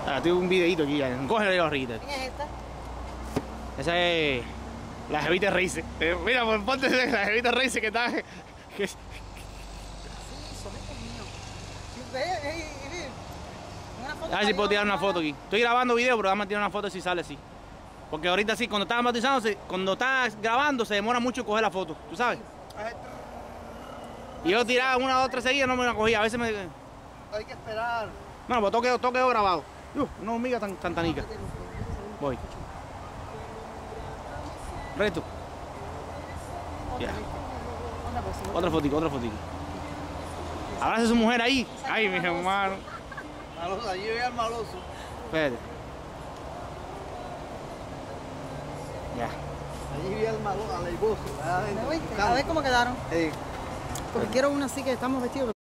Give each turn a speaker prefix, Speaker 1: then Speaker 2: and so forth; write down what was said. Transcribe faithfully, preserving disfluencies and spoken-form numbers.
Speaker 1: Ah, tengo un videito aquí, ya. Cógele los ritos.
Speaker 2: ¿Quién es esta?
Speaker 1: Esa es la Jevita Reise. Eh, mira, pues ponte la Jevita Reise que está. Que...
Speaker 2: Sí, solito mío. Ve, ve, ve. Una foto
Speaker 1: A ver si
Speaker 2: para
Speaker 1: puedo tirar
Speaker 2: yo,
Speaker 1: una foto aquí. Estoy grabando video, pero vamos a tirar una foto si sale así. Porque ahorita sí, cuando está amortizándose, cuando está grabando, se demora mucho en coger la foto. ¿Tú sabes? Y yo tiraba una o otra seguida, no me la cogía. A veces me.
Speaker 2: Hay que esperar.
Speaker 1: Bueno, pues todo quedó, todo quedó grabado. Uh, una hormiga tan, tan tanica. Voy. Reto. Ya. Otra fotico, otra fotico. Abraza a su mujer ahí. Ay, mi hermano.
Speaker 2: Maloso, allí ve al maloso.
Speaker 1: Espérate. Ya.
Speaker 2: Allí vi al malo, al leiboso. A ver cómo quedaron.
Speaker 1: Sí.
Speaker 2: Porque quiero una así que estamos vestidos.